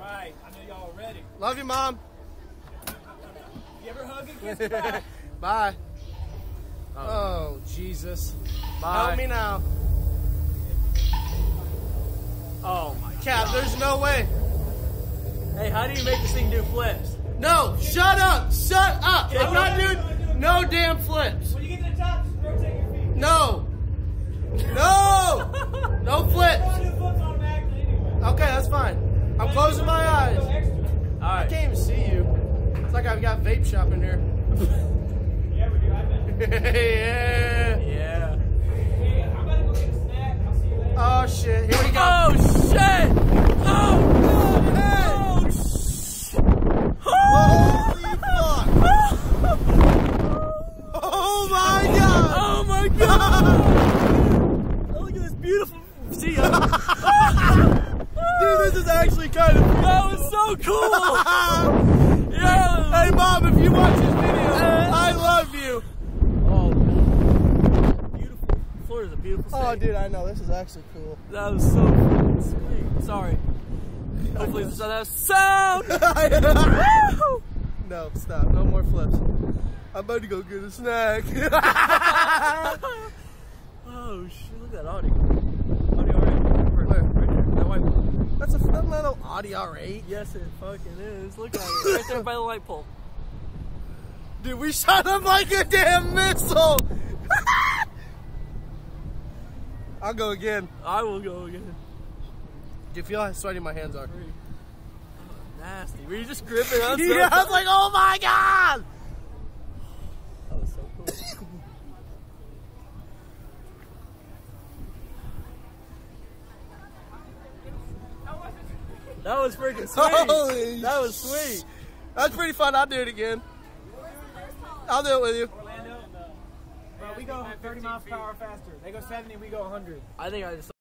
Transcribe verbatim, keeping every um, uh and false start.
right, I know y'all are ready. Love you, Mom. You ever hug and kiss goodbye? Bye. Oh, oh Jesus. Bye. Help me now. Oh my Cap, God. there's no way. Hey, how do you make this thing do flips? No, shut up. Shut up. I'm not doing no damn flips. When you get to the top, just rotate your feet. No. No. No flips. Okay, that's fine. I'm closing my eyes. All I right. can't even see you. It's like I've got vape shop in here. Yeah, we do. I bet. Yeah. Yeah. Hey, I'm about to go get a snack. I'll see you later. Oh shit. Here we go. Oh shit! Oh God! Hey. Oh shit! Holy fuck. Oh my God. Oh my God! Oh, look at this beautiful. See ya. Dude, this is actually kind of That was so cool. Yeah. Hey Mom, if you watch this video, I love you. Oh, beautiful. Florida's a beautiful state. Oh dude, I know, this is actually cool. That was so fucking sweet. Sorry. Hopefully this doesn't have sound. Woo! No, stop. No more flips. I'm about to go get a snack. Oh shit, look at that Audi. Audi R eight. Where? Right there, that white one. That's a that little Audi R eight. Yes, it fucking is. Look at it. Right there by the light pole. Dude, we shot him like a damn missile. I'll go again. I will go again. Do you feel how sweaty my hands are? Oh, nasty. Were you just gripping on something? Yeah, I was like, oh my God. That was so cool. That was freaking sweet. Holy that was sweet. That's pretty fun. I'll do it again. I'll do it with you. Orlando, bro, we go thirty miles per hour faster. They go seventy, we go one hundred. I think I just